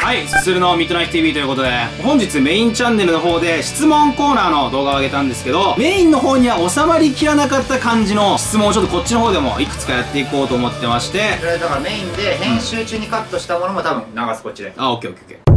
はい、すするのミッドナイト TV ということで、本日メインチャンネルの方で質問コーナーの動画を上げたんですけど、メインの方には収まりきらなかった感じの質問をちょっとこっちの方でもいくつかやっていこうと思ってまして、 それだからメインで編集中にカットしたものも多分流すこっちで。 あ、オッケーオッケーオッケー。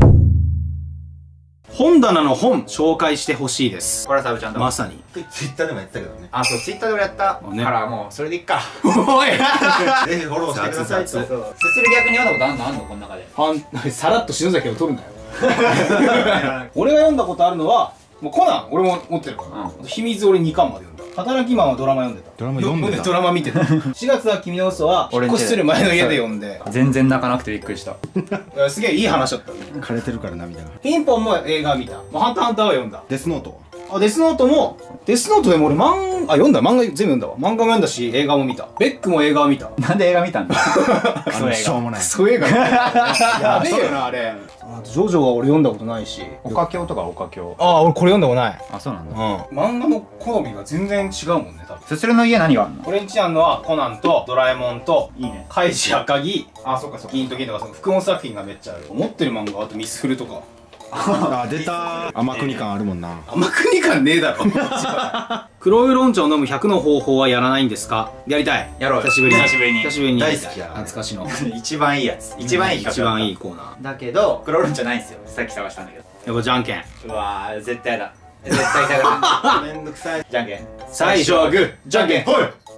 本棚の本紹介してほしいです。 これはサブちゃんとまさにツイッターでもやってたけどね。 あ、そう、ツイッターで俺やったねからもうそれでいっか。 おいぜひフォローしてくださいと。 そう、すする逆に読んだことあんのこの中で。 さらっと篠崎を取るんだよ。俺が読んだことあるのはもうコナン、俺も持ってるから、秘密俺2巻まで読んだ。働きマンはドラマ読んでた。 ドラマ読んでた。 ドラマ見てた。4月は君の嘘は引っ越しする前の家で読んで、 全然泣かなくてびっくりした。 すげえいい話だった。 枯れてるから涙が。 ピンポンも映画見た。ハンターハンターは読んだ。 デスノート。 あ、デスノートも、デスノートでも俺読んだ。漫画全部読んだわ。漫画も読んだし、映画も見た。ベックも映画を見た。 なんで映画見たんだ。 しょうもない。 クソ映画やべえよな、あれ。あと、ジョジョは俺読んだことないし。 オカキョウとかオカキョウ。 ああ、俺これ読んだことない。 あ、そうなんだ。 漫画の好みが全然違うもんね、多分。 すするの家何があるの？ 俺んちあんのは、コナンと、ドラえもんと、 いいね。 カイジ赤木、 あ、そっかそっか。 銀と銀とか、その複音作品がめっちゃある。持ってる漫画、あとミスフルとか。 あ、出た。天国感あるもんな。 天国感ねえだろ。黒ウーロン茶を飲む100の方法はやらないんですか？やりたい。 やろう。 久しぶりに。 久しぶりに。 久しぶりに。 大好きや懐かしの。 一番いいやつ。一番いい企画。 一番いいコーナー。 だけど、クロールンじゃないんですよ。さっき探したんだけど。 やっぱじゃんけん。 うわー、絶対だ。絶対痛くない。 めんどくさい。 じゃんけん。 最初はグー、じゃんけん。 ほい。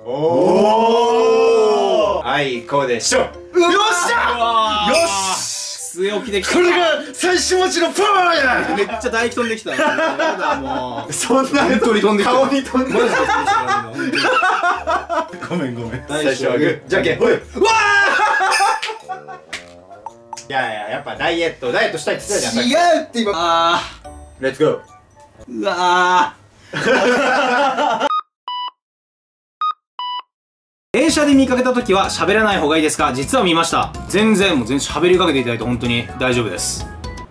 おー。あいこでしょ。よっしゃ。よし。 据え置きできた。 これが最初文字のパワーや。 めっちゃ唾液飛んできた。やだもう。 そんな本当に飛んできた。 顔に飛んでマジで飛んできた。 ごめんごめん。 最初はグー、じゃんけん。ほい。うわー。いや、やっぱダイエットしたいって言ってたじゃん。 違うって今。あレッツゴー。 ー。うわー。電車で見かけた時は喋らない方がいいですか？実は見ました。全然喋りかけていただいて本当に大丈夫です。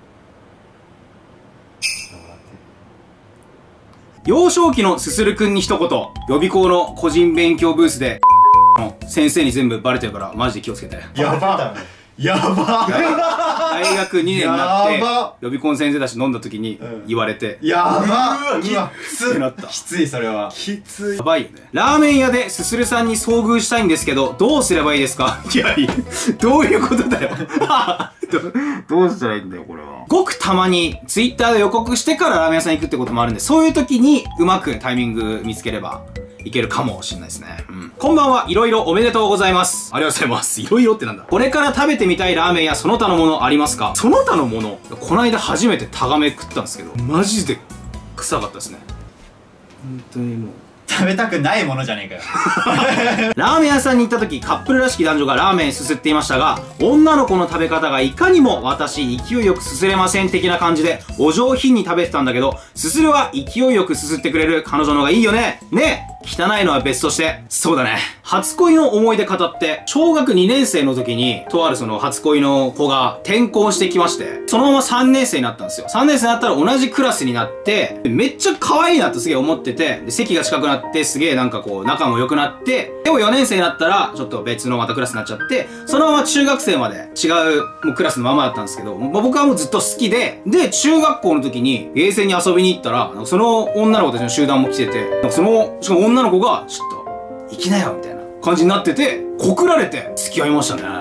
幼少期のすするくんに一言。予備校の個人勉強ブースで先生に全部バレてるからマジで気をつけて。 やば。やば。 大学2年になってやば予備校の先生たち飲んだ時に言われて、 やば。うわ、 ってなった。 きつい、それは。 きつい。 やばいよね。ラーメン屋ですするさんに遭遇したいんですけど、どうすればいいですか？いや、どういうことだよ。どうしたらいいんだよ、これは。ごくたまに、ツイッターで予告してからラーメン屋さん行くってこともあるんで、そういう時にうまくタイミング見つければ、いけるかもしれないですね。こんばんは、いろいろおめでとうございます。ありがとうございます。いろいろってなんだ。これから食べてみたいラーメンやその他のものありますか？その他のもの、こないだ初めてタガメ食ったんですけど、マジで臭かったですね。本当にもう。 食べたくないものじゃねえかよ。 ラーメン屋さんに行った時、カップルらしき男女がラーメンすすっていましたが、女の子の食べ方がいかにも私勢いよくすすれません的な感じで、お上品に食べてたんだけど、すするは勢いよくすすってくれる彼女の方がいいよね。ねえ、汚いのは別として、そうだね。初恋の思い出語って、小学2年生の時に、とあるその初恋の子が転校してきまして、そのまま3年生になったんですよ。3年生になったら同じクラスになって、めっちゃ可愛いなとすげえ思ってて、で席が近くなって、すげえなんかこう、仲も良くなって、でも4年生になったら、ちょっと別のまたクラスになっちゃって、そのまま中学生まで違うもうクラスのままだったんですけど、僕はもうずっと好きで、で、中学校の時にゲーセンに遊びに行ったら、その女の子たちの集団も来てて、しかも女の子が、ちょっと、行きなよみたいな感じになってて、告られて付き合いましたね。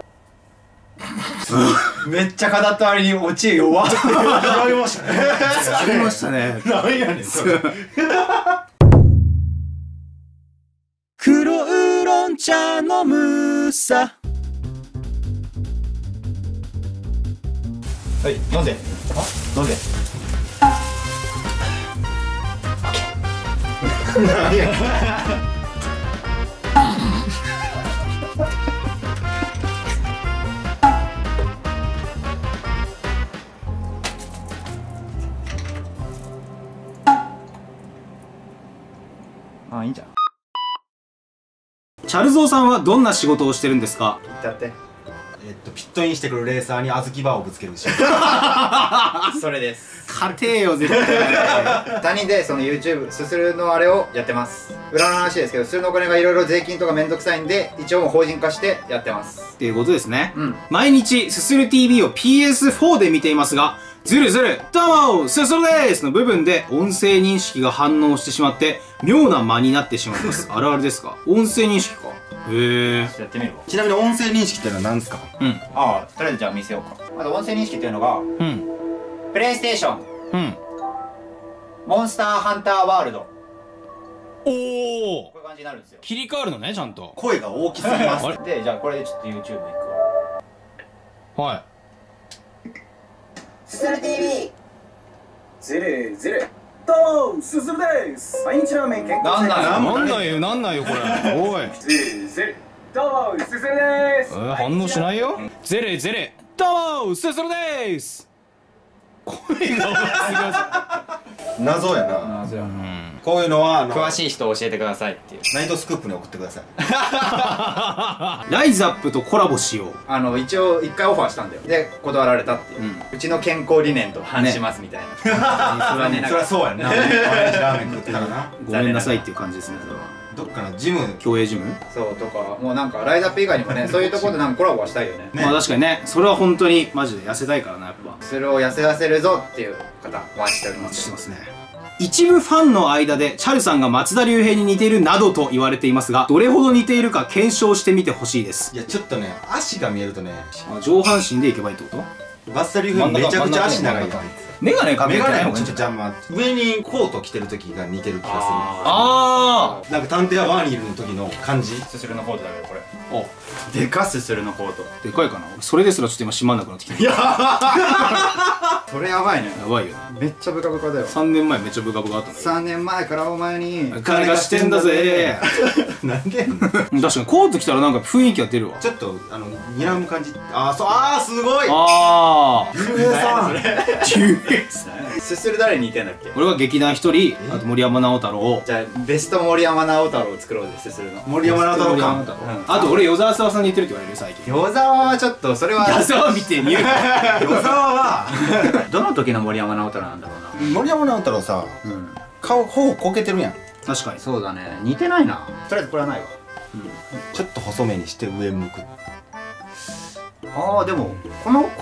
めっちゃ語った割にオチ弱っ。 やりましたね。 付き合いましたね。 なんやねん、それ。 黒ウーロン茶飲むさ。 はい、飲んで。飲んで。 なんや。 あ、いいんじゃん。 チャルゾーさんはどんな仕事をしてるんですか？ 言ってやって。 ピットインしてくるレーサーに小豆バーをぶつけるしそれです。 勝てよ絶対。 他人でその YouTube すするのあれをやってます。裏の話ですけど、すするのお金がいろいろ税金とかめんどくさいんで、一応もう法人化してやってます。 っていうことですね。 うん。 毎日すする TV を PS4 で見ていますが、ずるずるどうもすするですの部分で音声認識が反応してしまって妙な間になってしまいます。あるあるですか？音声認識か。へえ。 やってみるわ。 ちなみに音声認識ってのは何ですか？ うんああ、とりあえずじゃあ見せようか。まず音声認識っていうのが、 うんプレイステーション、 うん。 モンスターハンターワールド。 おお。 こういう感じになるんですよ。 切り替わるのねちゃんと。 声が大きすぎます。 あれで、じゃあこれでちょっと YouTube 行くわ。 はい。 すする TV ずるずるどうもすするです毎日ラーメン健康なんないよこれ。おい。 ずるずるどうもすするです反応しないよ。ゼレゼレどうもすするです声が謎やな。 謎や。 こういうのは詳しい人教えてくださいっていう。 ナイトスクープに送ってください。 ライズアップとコラボしよう。 一応一回オファーしたんだよ。で、断られたっていう。うちの健康理念と反しますみたいな。それはね、 そりゃそうやんな。毎日ラーメン食ってたらな。 ごめんなさいっていう感じですねそれは。 どっかのジム競泳ジム。 そうとか、もうなんかライズアップ以外にもね、そういうところでなんかコラボはしたいよね。 まあ確かにね、それは本当にマジで痩せたいからなやっぱ。 それを痩せさせるぞっていう方、お待ちしております。 してますね。一部ファンの間でチャルさんが松田龍平に似ているなどと言われていますが、どれほど似ているか検証してみてほしいです。 いやちょっとね足が見えるとね上半身でいけばいいってこと？ バッサリー風にめちゃくちゃ足長いやん。 メガネかけてメガネない方がいいんもちょっとじゃない？ 邪魔。上にコート着てる時が似てる気があする。なんか探偵はバーニールの時の感じ。 すするのコートだけどこれ。 あ。 でかすするのコート。 でかいかな。それですらちょっと今閉まんなくなってきてる。 それやばいね。 やばいよ。 めっちゃブカブカだよ。 3年前めっちゃブカブカあったんだけ 3年前からお前にど。金がしてんだぜ。 なんで確かにコート着たらなんか雰囲気が出るわ。 ちょっと睨む感じ。そうすごい。 ああ。 龍平さん。 龍平さん。 すする誰に似てんだっけ？ 俺が劇団一人、あと森山直太郎。 じゃあベスト森山直太郎を作ろうですするの。 森山直太郎か。 あと俺与沢さんに似てるって言われる最近。 与沢はちょっとそれは与沢みてえに言う。 与沢はどの時の森山直太郎なんだろうな。 森山直太郎さ顔頬こけてるやん。 確かに。 そうだね、似てないな。とりあえずこれはないわ。 ちょっと細めにして上向く。 ああ、でもこの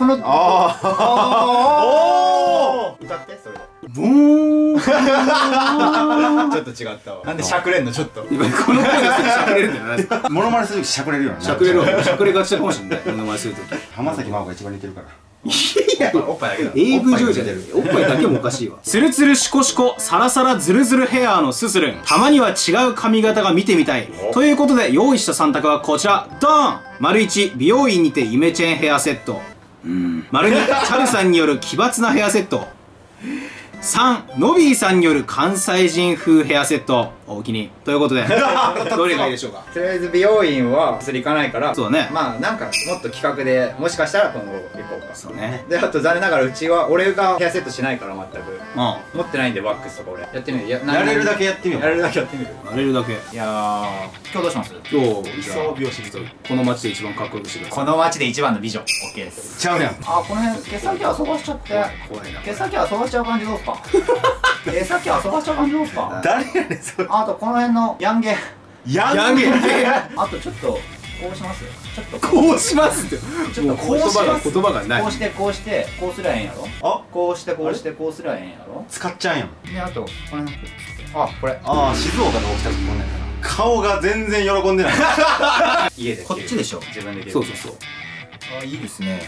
歌ってそれでブーン。 ちょっと違ったわ。なんでしゃくれんのちょっと。 今この声がすぐしゃくれるんじゃないですか。 モノマネするときしゃくれるよな。 しゃくれるわ。しゃくれがちかもしれない。お名前するとき。 浜崎真帆が一番似てるから。 いや、 おっぱいだけだ。 AV 女優じゃねえ。おっぱいだけもおかしいわ。ツルツルシコシコサラサラズルズルヘアのススルン。たまには違う髪型が見てみたい。ということで用意した3択はこちら。ドーン！丸1、美容院にてイメチェンヘアセット。丸2、チャルさんによる奇抜なヘアセット。3、ノビーさんによる関西人風ヘアセット。おおきに。ということで、どれがいいでしょうか。 とりあえず美容院は薬行かないから、 そうだね。 まあなんかもっと企画でもしかしたら今後行こうか。 そうね。 で、あと残念ながらうちは俺がヘアセットしないから全くうん。 持ってないんで、ワックスとか俺やってみる。やれるだけやってみよう。 やれるだけやってみる。 やれるだけ。 いやー、今日どうします？ 今日、じゃあ美容師ここの街で一番かっこよくしてくださこの街で一番の美女。OK です。 ちゃうやん。 あ、この辺毛先遊ばしちゃってい。怖いな。 毛先遊ばしちゃう感じどうすか？毛先遊ばしちゃう感じどうすか？ 誰やねんそれ。 あとこの辺のヤンゲヤヤンゲあとちょっとこうしますよ。ちょっとこうしますって。 ちょっとこうします。 言葉がない。 こうしてこうしてこうすりゃええんやろ。 あこうしてこうしてこうすりゃええんやろ。 使っちゃうんやん。 で、あとこれなんかこれ静岡で起きた時こんなんやな。顔が全然喜んでない。 家でこっちでしょ。 自分でそうそうそう。 あ、いいですね。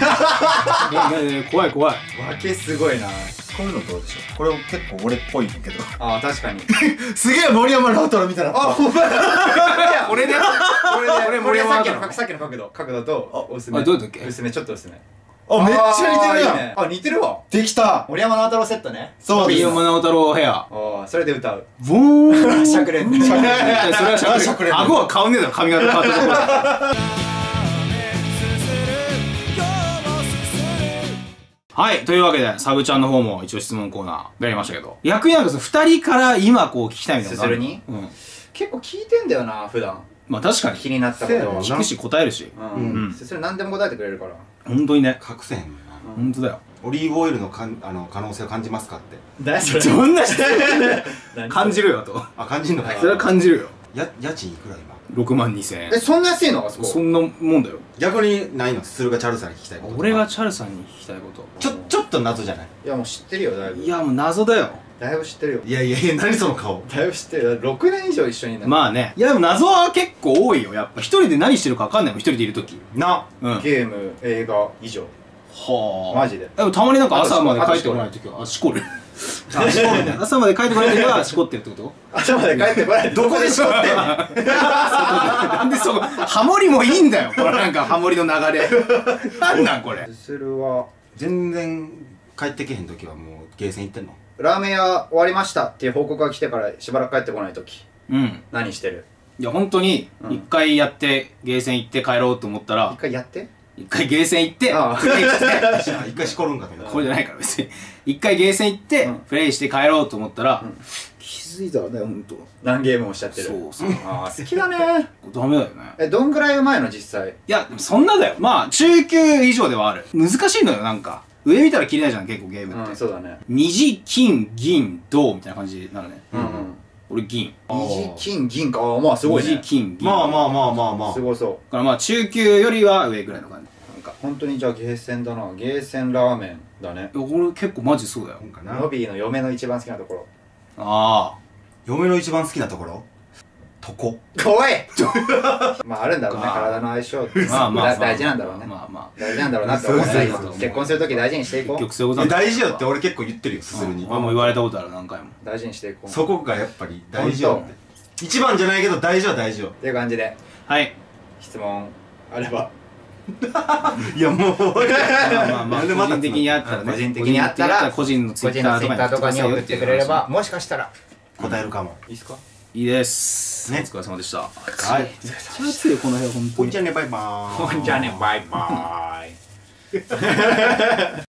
怖い怖い。 訳すごいな。 こういうのどうでしょう。これ結構俺っぽいんだけど。 ああ、確かに。 すげえ森山直太朗みたいな。あ、ほんまや。 これでこれさっきのの角度と薄め。 あ、どうやったっけ？ 薄め、ちょっと薄め。 あ、めっちゃ似てるやん。 いいね。あ、似てるわ。 できた。 森山直太朗セットね。 そうです。 森山直太朗ヘア。 ああ、それで歌う。 ボーン。 しゃくれんね。 それはしゃくれん。顎は顔ねえだろ、髪型変わったところ。はい。というわけで、サブちゃんの方も一応質問コーナーやりましたけど。逆になんかその2人から今こう聞きたいみたいなのある。 すするにうん。 結構聞いてんだよな、普段。 まあ確かに気になったことを。 聞くし答えるし。 うん。それ何でも答えてくれるから。 本当にね。 隠せへんもんな。 本当だよ。 オリーブオイルの可能性を感じますかって。 何それ。 どんな質問感じるよと。 あ、感じんのかい。 それは感じるよ。 家賃いくら今。 6万2000円。 そんな安いのあそこ。 そんなもんだよ。 逆にないの？スルがチャルさんに聞きたいこと。 俺がチャルさんに聞きたいこと。 ちょっと謎じゃない？ いやもう知ってるよだいぶ。 いやもう謎だよ。 だいぶ知ってるよ。 いやいやいや、何その顔。 だいぶ知ってる。6年以上一緒になる。 まあね。いやでも謎は結構多いよ。やっぱ一人で何してるか分かんないもん、一人でいるとき。 な。 うん。はゲーム、映画以上。 あ。 マジで。 でもたまになんか朝まで帰ってこないときは、あ、しこる。あ、しこるね。朝まで帰ってこないときは、しこってるってこと？ 朝まで帰ってこない。 どこでしょってんの？ なんでそこ、ハモリもいいんだよ。これなんかハモリの流れ。なんなんこれ。 すするは、 全然帰ってけへん時はもうゲーセン行ってんの？ ラーメン屋終わりましたっていう報告が来てからしばらく帰ってこないとき。 うん。 何してる？ いや、本当に、 うん一回やって、ゲーセン行って帰ろうと思ったら一、回やって。 一回ゲーセン行って、 ああプレイして、 一回しこるんかと思った。 これじゃないから別に。一回ゲーセン行って、 うんプレイして帰ろうと思ったら、 ん気づいたらね、ほんと。 何ゲームをしちゃってる。 そうそう。 ああ、好きだね。 ダメだよね。 どんぐらいうまいの実際。 いや、でもそんなだよ。まあ、中級以上ではある。難しいのよ、なんか。上見たら切れないじゃん、結構ゲームって。 そうだね。 虹、金、銀、銅みたいな感じになるね。 うんうん。 俺銀。 虹、金、銀か。ああ、まあすごい虹、 ね。 金、銀。 まあまあまあまあまあす。ごそう。 だからまあ、中級よりは上ぐらいの感じ。なんか。 本当にじゃあゲーセンだな。ゲーセンラーメンだね。 いや俺結構マジそうだよ。 かな。 ノビーの嫁の一番好きなところ。 ああ。 嫁の一番好きなところ？床。 怖いまああるんだろうね、体の相性って。 まあまあ。 大事なんだろうね。 まあまあ。 大事なんだろうなって思った今そうそう。 結婚するとき大事にしていこう。 結局そういうことなんだ。 大事よって俺結構言ってるよ、すするに。 俺も言われたことある、何回も。 大事にしていこう。 そこがやっぱり大事よって。一番じゃないけど大事は大事よ。 っていう感じで、 はい。 質問あれば。 いやもう、 まあまあまあ、 なんでまた個人的にあったらね。 個人的にあったら個人のツイ個人ッターとのツイッターとかに送っかに送っててくれれば、 くれれば。 もしかしたら。 答えるかも。 いいっすか？ いいです。 ねお疲れ様でした。 はい。 めっちゃ暑いよ、この部屋、ほんとに。 ほんじゃねバイバーイ。 じゃあね、バイバーイ。